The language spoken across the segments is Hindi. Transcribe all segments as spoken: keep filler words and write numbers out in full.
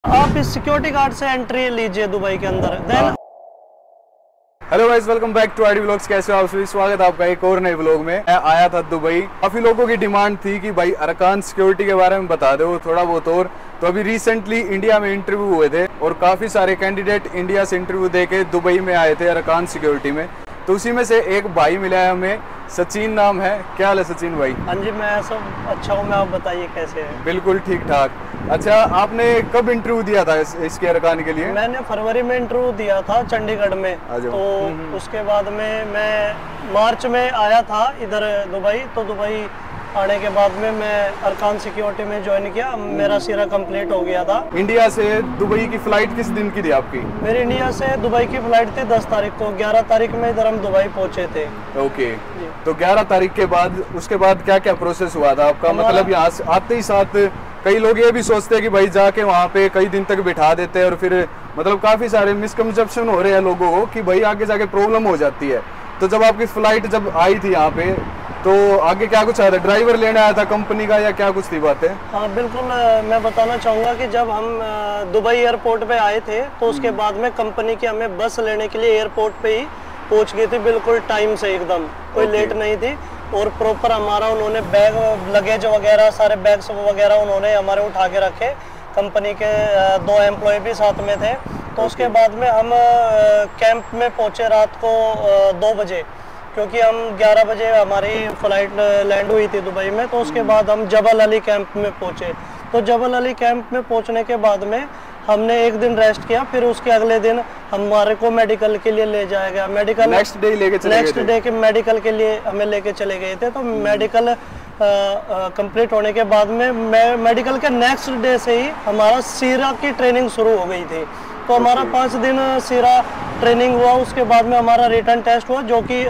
आप इस सिक्योरिटी गार्ड से एंट्री लीजिए दुबई के अंदर। Then hello guys, welcome back to ID vlogs. कैसे हो आप सभी? स्वागत है आपका एक और नए व्लॉग में। मैं आया था दुबई। काफी लोगों की डिमांड थी कि भाई अरकान सिक्योरिटी के बारे में बता दो थोड़ा बहुत और। तो अभी रिसेंटली इंडिया में इंटरव्यू हुए थे और काफी सारे कैंडिडेट इंडिया से इंटरव्यू देके दुबई में आए थे अरकान सिक्योरिटी में। तो उसी में से एक भाई मिला है हमें, सचिन नाम है। क्या हाल है सचिन भाई? हाँ जी, मैं सब अच्छा हूँ। मैं आप बताइए कैसे हैं? बिल्कुल ठीक ठाक। अच्छा, आपने कब इंटरव्यू दिया था इस, इसके अरकान के लिए? मैंने फरवरी में इंटरव्यू दिया था चंडीगढ़ में। तो उसके बाद में मैं मार्च में आया था इधर दुबई। तो दुबई आने के बाद में मैं अरकान सिक्योरिटी में ज्वाइन किया। मेरा सीरा कंप्लीट हो गया था। इंडिया से दुबई की फ्लाइट किस दिन की थी आपकी? मेरी इंडिया से दुबई की फ्लाइट थी दस तारीख को। ग्यारह तारीख में इधर हम दुबई पहुंचे थे। ओके, तो ग्यारह तारीख के बाद उसके बाद क्या क्या प्रोसेस हुआ था आपका? मतलब यहाँ आते ही साथ कई लोग ये भी सोचते हैं कि भाई जाके वहाँ पे कई दिन तक बिठा देते हैं और फिर मतलब काफी सारे मिसकंसेप्शन हो रहे हैं लोगों को कि भाई आगे जाके प्रॉब्लम हो जाती है। तो जब आपकी फ्लाइट जब आई थी यहाँ पे तो आगे क्या कुछ आया था? ड्राइवर लेने आया था कंपनी का या क्या कुछ थी बातें? हाँ बिल्कुल, मैं बताना चाहूँगा कि जब हम दुबई एयरपोर्ट पे आए थे तो उसके बाद में कंपनी की हमें बस लेने के लिए एयरपोर्ट पे ही पहुँच गई थी, बिल्कुल टाइम से, एकदम कोई लेट नहीं थी। और प्रॉपर हमारा उन्होंने बैग लगेज वगैरह सारे बैग्स वगैरह उन्होंने हमारे उठा के रखे। कंपनी के दो एम्प्लॉय भी साथ में थे। तो उसके बाद में हम कैंप में पहुँचे रात को दो बजे, क्योंकि हम ग्यारह बजे हमारी फ़्लाइट लैंड हुई थी दुबई में। तो उसके बाद हम जबल अली कैंप में पहुँचे। तो जबल अली कैंप में पहुँचने के बाद में हमने एक दिन रेस्ट किया। फिर उसके अगले दिन हमारे को मेडिकल के लिए ले जाया गया। मेडिकल नेक्स्ट डे लेके चले नेक्स्ट डे के मेडिकल के लिए हमें लेके चले गए थे। तो मेडिकल कंप्लीट होने के बाद में मैं मेडिकल के नेक्स्ट डे से ही हमारा सीरा की ट्रेनिंग शुरू हो गई थी। तो हमारा पाँच दिन सीरा ट्रेनिंग हुआ। उसके बाद में हमारा रिटर्न टेस्ट हुआ, जो कि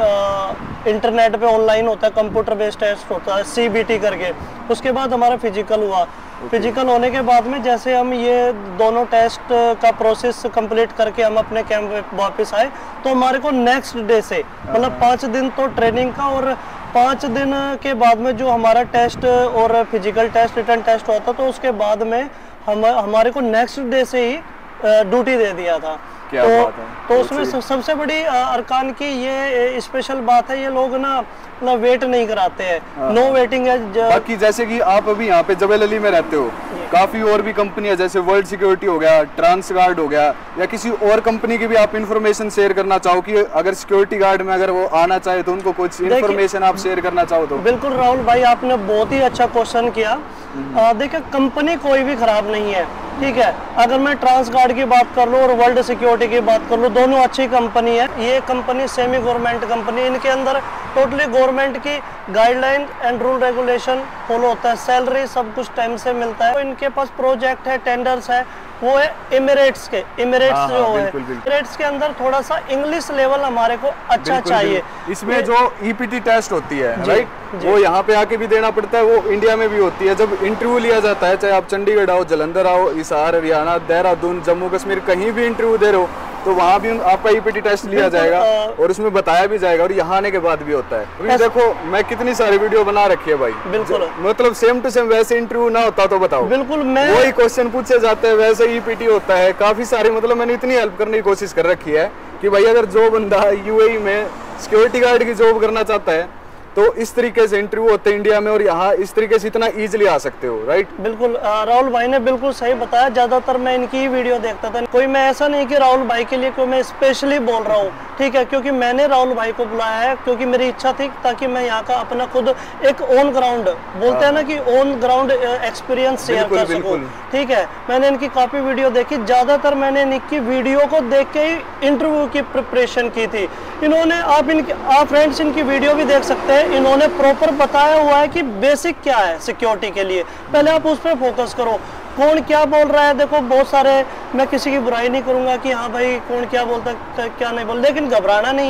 इंटरनेट पे ऑनलाइन होता है, कंप्यूटर बेस्ड टेस्ट होता है सी बी टी करके। उसके बाद हमारा फिजिकल हुआ। फिजिकल होने के बाद में जैसे हम ये दोनों टेस्ट का प्रोसेस कंप्लीट करके हम अपने कैंप वापस आए, तो हमारे को नेक्स्ट डे से मतलब पाँच दिन तो ट्रेनिंग का और पाँच दिन के बाद में जो हमारा टेस्ट और फिजिकल टेस्ट रिटर्न टेस्ट होता, तो उसके बाद में हम हमारे को नेक्स्ट डे से ही ड्यूटी दे दिया था। क्या तो, बात है। तो उसमें सब, सबसे बड़ी अरकान की ये स्पेशल बात है, ये लोग ना मतलब वेट नहीं कराते हैं। नो वेटिंग है। बाकी जैसे कि आप अभी यहाँ पे जबल अली में रहते हो, काफी और भी कंपनियां जैसे वर्ल्ड सिक्योरिटी हो गया, ट्रांस गार्ड हो गया, या किसी और कंपनी की भी आप इंफॉर्मेशन शेयर करना चाहो कि अगर सिक्योरिटी गार्ड में अगर वो आना चाहे तो उनको कुछ इंफॉर्मेशन आप शेयर करना चाहो तो? बिल्कुल राहुल भाई, आपने बहुत ही अच्छा क्वेश्चन किया। देखिए, कंपनी कोई भी खराब नहीं है, ठीक है। अगर मैं ट्रांस गार्ड की बात कर लूँ और वर्ल्ड सिक्योरिटी की बात कर लूँ, दोनों अच्छी कंपनी है। ये कंपनी सेमी गवर्नमेंट कंपनी, इनके अंदर टोटली गवर्नमेंट की guideline and rule regulation follow होता है। सैलरी सब कुछ टाइम से मिलता है। इनके पास प्रोजेक्ट है, टेंडर्स है, वो है एमिरेट्स के। एमिरेट्स हाँ, जो हाँ, है बिल्कुल, बिल्कुल। एमिरेट्स के अंदर थोड़ा सा इंग्लिश लेवल हमारे को अच्छा बिल्कुल, चाहिए। बिल्कुल। इसमें जो ई पी टी टेस्ट होती है, राइट, वो यहाँ पे आके भी देना पड़ता है, वो इंडिया में भी होती है। जब इंटरव्यू लिया जाता है, चाहे आप चंडीगढ़ आओ, जलंधर आओ, हिसार, हरियाणा, देहरादून, जम्मू कश्मीर, कहीं भी इंटरव्यू दे रहे हो तो वहाँ भी आपका ई पी टी टेस्ट लिया जाएगा और उसमें बताया भी जाएगा, और यहाँ आने के बाद भी होता है। अभी देखो, मैं कितनी सारी वीडियो बना रखी है भाई। बिल्कुल, मतलब सेम टू सेम वैसे इंटरव्यू ना होता तो बताओ। बिल्कुल, मैं वही क्वेश्चन पूछे जाते हैं, वैसे ई पी टी होता है। काफी सारी मतलब मैंने इतनी हेल्प करने की कोशिश कर रखी है कि भाई अगर जो बंदा यू ए ई में सिक्योरिटी गार्ड की जॉब करना चाहता है तो इस तरीके से इंटरव्यू होते हैं इंडिया में, और यहाँ इस तरीके से इतना इजीली आ सकते हो, राइट? बिल्कुल, राहुल भाई ने बिल्कुल सही बताया। ज्यादातर मैं इनकी ही वीडियो देखता था। कोई मैं ऐसा नहीं कि राहुल भाई के लिए कोई मैं स्पेशली बोल रहा हूँ, ठीक है, क्योंकि मैंने राहुल भाई को बुलाया है क्योंकि मेरी इच्छा थी ताकि मैं यहाँ का अपना खुद एक ऑन ग्राउंड बोलते हैं ना कि ऑन ग्राउंड एक्सपीरियंस शेयर कर सकूँ, ठीक है। मैंने इनकी काफी वीडियो देखी। ज्यादातर मैंने इनकी वीडियो को देख के ही इंटरव्यू की प्रिपरेशन की थी। इन्होंने आप इनकी आप फ्रेंड्स इनकी वीडियो भी देख सकते हैं। इन्होंने प्रॉपर बताया हुआ है कि बेसिक क्या है सिक्योरिटी के लिए। पहले आप उस पर फोकस करो। कौन क्या बोल रहा है, देखो बहुत सारे, मैं किसी की बुराई नहीं करूंगा कि हाँ भाई कौन क्या बोलता क्या नहीं बोल, लेकिन घबराना नहीं है,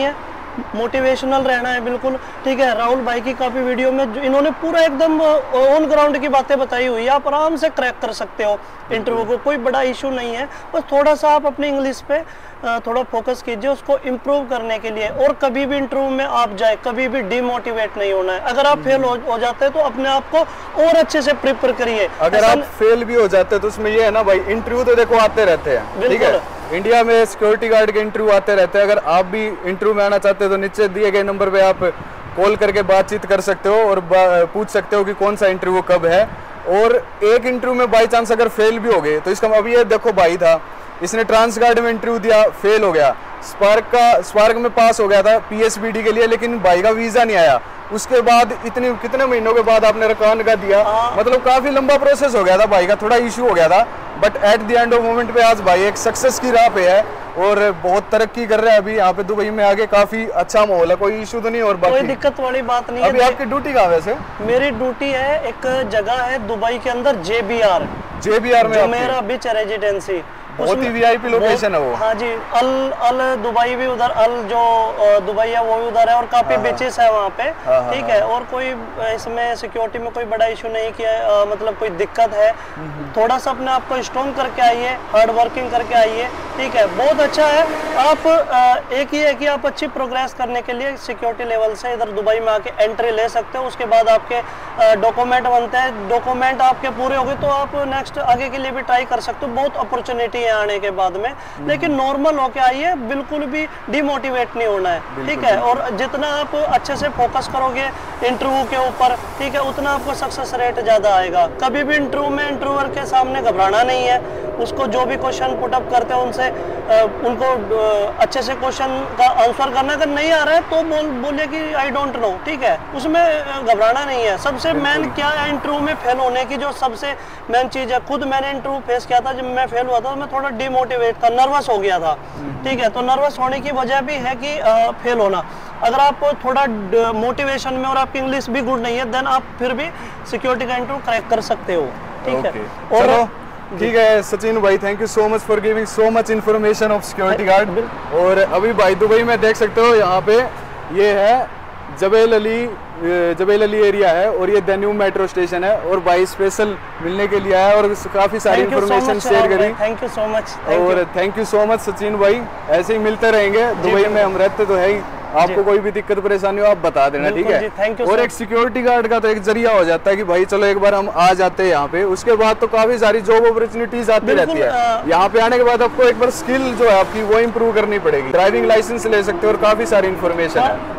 मोटिवेशनल रहना है बिल्कुल, ठीक है। राहुल भाई की काफ़ी वीडियो में इन्होंने पूरा एकदम ऑन ग्राउंड की बातें बताई हुई है, आप आराम से क्रैक कर सकते हो इंटरव्यू को, कोई बड़ा इशू नहीं है। बस थोड़ा सा आप अपनी इंग्लिश पे थोड़ा फोकस कीजिए उसको इम्प्रूव करने के लिए, और कभी भी इंटरव्यू में आप जाए कभी भी डिमोटिवेट नहीं होना है। अगर आप फेल हो, हो जाते हैं तो अपने आप को और अच्छे से प्रिपेयर करिए। अगर आप फेल भी हो जाते हैं तो उसमें ये है ना भाई, इंटरव्यू तो देखो आते रहते हैं, ठीक है। इंडिया में सिक्योरिटी गार्ड के इंटरव्यू आते रहते हैं। अगर आप भी इंटरव्यू में आना चाहते हो तो नीचे दिए गए नंबर पे आप कॉल करके बातचीत कर सकते हो और पूछ सकते हो कि कौन सा इंटरव्यू कब है। और एक इंटरव्यू में बाई चांस अगर फेल भी हो गए तो इसका अभी ये देखो भाई था, इसने ट्रांस गार्ड में इंटरव्यू दिया, फेल हो गया। स्पार्क का स्पार्क में पास हो गया था पीएसबीडी के लिए, लेकिन भाई का वीजा नहीं आया। उसके बाद इतने कितने महीनों के बाद आपने रकान का दिया, मतलब काफी लंबा प्रोसेस हो गया था भाई का, थोड़ा इशू हो गया था। But at the end of moment पे आज भाई एक सक्सेस की राह पे है और बहुत तरक्की कर रहा है अभी यहाँ पे दुबई में। आगे काफी अच्छा माहौल है, कोई इशू तो नहीं। और बाकी कोई दिक्कत वाली बात नहीं अभी है। आपकी ड्यूटी कहाँ वैसे? मेरी ड्यूटी है एक जगह है दुबई के अंदर, जेबीआर जेबीआर में मेरा बीच रेजिडेंसी, बहुत ही वीआईपी लोकेशन है वो। हाँ जी, अल अल दुबई भी उधर, अल जो दुबई है वो भी उधर है, और काफी बीचेस है वहाँ पे, ठीक है। और कोई इसमें सिक्योरिटी में कोई बड़ा इशू नहीं किया, आ, मतलब कोई दिक्कत है, थोड़ा सा अपने आप को स्ट्रॉन्ग करके आइए, हार्ड वर्किंग करके आइए, ठीक है। बहुत अच्छा है। आप आ, एक ही है कि आप अच्छी प्रोग्रेस करने के लिए सिक्योरिटी लेवल से इधर दुबई में आके एंट्री ले सकते हो। उसके बाद आपके डॉक्यूमेंट बनते हैं, डॉक्यूमेंट आपके पूरे हो गए तो आप नेक्स्ट आगे के लिए भी ट्राई कर सकते हो। बहुत अपॉर्चुनिटी है आने के बाद में, लेकिन नॉर्मल होके आइए, बिल्कुल भी डिमोटिवेट नहीं होना है, ठीक है। और जितना आप अच्छे से फोकस करोगे इंटरव्यू के ऊपर, ठीक है, उतना आपको सक्सेस रेट ज्यादा आएगा। कभी भी इंटरव्यू में इंटरव्यूअर के सामने घबराना नहीं है, उसको जो भी क्वेश्चन पुटअप करते हैं उनसे उनको अच्छे से क्वेश्चन का आंसर करना। अगर नहीं आ रहा है तो बोल बोलिए कि आई डोंट नो, ठीक है, उसमें घबराना नहीं है। सबसे मेन क्या है इंटरव्यू में फेल होने की, जो सबसे मेन चीज है, खुद मैंने इंटरव्यू फेस किया था, जब मैं फेल हुआ था तो मैं थोड़ा डिमोटिवेट था, नर्वस हो गया था, ठीक है। तो नर्वस होने की वजह भी है कि आ, फेल होना। अगर आप थोड़ा मोटिवेशन में और आपकी इंग्लिश भी गुड नहीं है, देन आप फिर भी सिक्योरिटी का इंटरव्यू क्रैक कर सकते हो, ठीक है। और ठीक है सचिन भाई, thank you so much for giving so much information of security guard. और अभी भाई दुबई में देख सकते हो, यहाँ पे ये है Jebel Ali, Jebel Ali area है और ये न्यू मेट्रो स्टेशन है। और भाई स्पेशल मिलने के लिए आया और काफी सारी इन्फॉर्मेशन शेयर करी। Thank you so much. और thank you so much Sachin भाई, ऐसे ही मिलते रहेंगे। दुबई में हम रहते तो है ही, आपको कोई भी दिक्कत परेशानी हो आप बता देना, ठीक है। और एक सिक्योरिटी गार्ड का तो एक जरिया हो जाता है कि भाई चलो एक बार हम आ जाते हैं यहाँ पे, उसके बाद तो काफी सारी जॉब अपॉर्चुनिटीज आती रहती है। यहाँ पे आने के बाद आपको एक बार स्किल जो है आपकी वो इम्प्रूव करनी पड़ेगी, ड्राइविंग लाइसेंस ले सकते हो और काफी सारी इन्फॉर्मेशन है।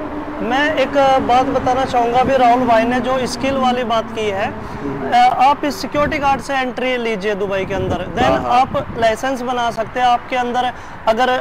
मैं एक बात बताना चाहूँगा भी, राहुल भाई ने जो स्किल वाली बात की है, आप इस सिक्योरिटी गार्ड से एंट्री लीजिए दुबई के अंदर, देन आप लाइसेंस बना सकते हैं। आपके अंदर अगर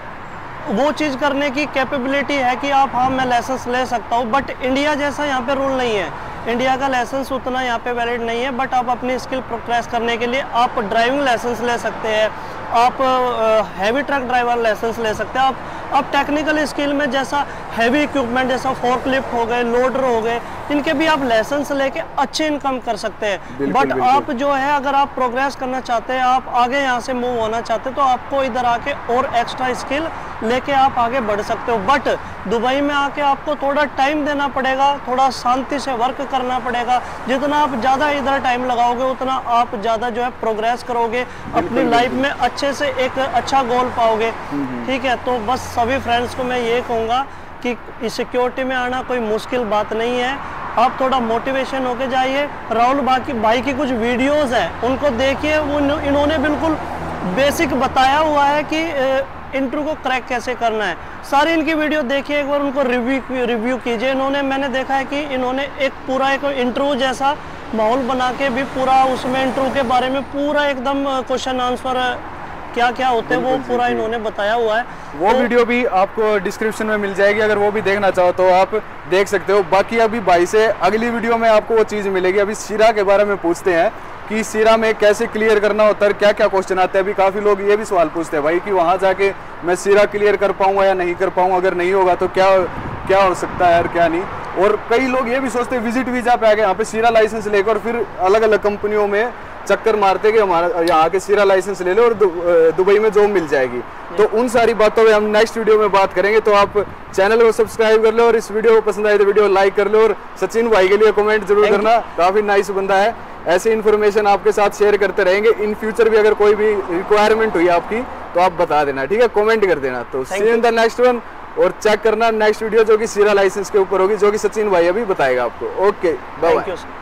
वो चीज़ करने की कैपेबिलिटी है कि आप, हाँ मैं लाइसेंस ले सकता हूँ, बट इंडिया जैसा यहाँ पे रूल नहीं है। इंडिया का लाइसेंस उतना यहाँ पे वैलिड नहीं है, बट आप अपनी स्किल प्रोग्रेस करने के लिए आप ड्राइविंग लाइसेंस ले सकते हैं, आप हैवी ट्रक ड्राइवर लाइसेंस ले सकते हैं। आप आप टेक्निकल स्किल में जैसा हैवी इक्विपमेंट जैसा फोर्कलिफ्ट हो गए, लोडर हो गए, इनके भी आप लाइसेंस लेके अच्छी इनकम कर सकते हैं। बट आप जो है अगर आप प्रोग्रेस करना चाहते हैं, आप आगे यहाँ से मूव होना चाहते हैं, तो आपको इधर आके और एक्स्ट्रा स्किल लेके आप आगे बढ़ सकते हो। बट दुबई में आके आपको थोड़ा टाइम देना पड़ेगा, थोड़ा शांति से वर्क करना पड़ेगा। जितना आप ज़्यादा इधर टाइम लगाओगे उतना आप ज़्यादा जो है प्रोग्रेस करोगे, अपनी लाइफ में अच्छे से एक अच्छा गोल पाओगे, ठीक है। तो बस सभी फ्रेंड्स को मैं ये कहूँगा कि इस सिक्योरिटी में आना कोई मुश्किल बात नहीं है, आप थोड़ा मोटिवेशन होके जाइए। राहुल बाकी भाई की कुछ वीडियोस हैं उनको देखिए, वो इन्होंने बिल्कुल बेसिक बताया हुआ है कि इंटरव्यू को क्रैक कैसे करना है। सारी इनकी वीडियो देखिए, एक बार उनको रिव्यू रिव्यू कीजिए। इन्होंने, मैंने देखा है कि इन्होंने एक पूरा एक इंटरव्यू जैसा माहौल बना के भी पूरा उसमें इंटरव्यू के बारे में पूरा एकदम क्वेश्चन आंसर क्या क्या होते हैं वो पूरा इन्होंने बताया हुआ है। वो तो, वीडियो भी आपको डिस्क्रिप्शन में मिल जाएगी, अगर वो भी देखना चाहो तो आप देख सकते हो। बाकी अभी भाई से अगली वीडियो में आपको वो चीज़ मिलेगी। अभी सीरा के बारे में पूछते हैं कि सीरा में कैसे क्लियर करना होता है, क्या क्या क्वेश्चन आते हैं। अभी काफ़ी लोग ये भी सवाल पूछते हैं भाई कि वहाँ जाके मैं सीरा क्लियर कर पाऊँगा या नहीं कर पाऊँगा, अगर नहीं होगा तो क्या क्या हो सकता है और क्या नहीं। और कई लोग ये भी सोचते हैं विजिट वीजा पे आके यहाँ पे सीरा लाइसेंस लेकर फिर अलग अलग कंपनियों में चक्कर मारते कि हमारा यहाँ के सीरा लाइसेंस ले लो और दुबई में जॉब मिल जाएगी। तो उन सारी बातों पे हम नेक्स्ट वीडियो में बात करेंगे। तो आप चैनल को सब्सक्राइब कर लो और इस वीडियो को पसंद आए तो वीडियो लाइक कर लो और सचिन भाई के लिए कमेंट जरूर करना, काफी नाइस बंदा है। ऐसी इन्फॉर्मेशन आपके साथ शेयर करते रहेंगे। इन फ्यूचर भी अगर कोई भी रिक्वायरमेंट हुई आपकी तो आप बता देना, ठीक है, कमेंट कर देना। तो see you in the next one, और चेक करना नेक्स्ट वीडियो जो कि सीरा लाइसेंस के ऊपर होगी, जो कि सचिन भाई अभी बताएगा आपको। Okay, bye bye.